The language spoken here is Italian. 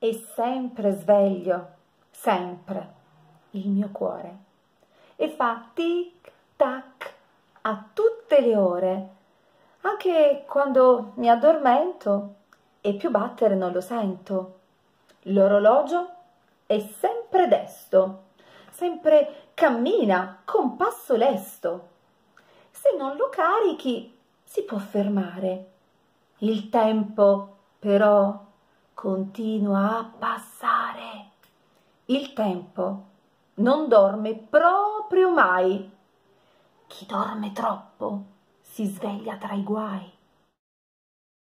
è sempre sveglio, sempre il mio cuore, e fa tic tac a tutte le ore, anche quando mi addormento e più battere non lo sento. L'orologio è sempre desto, sempre cammina con passo lesto. Se non lo carichi si può fermare. Il tempo però continua a passare. Il tempo non dorme proprio mai. Chi dorme troppo si sveglia tra i guai.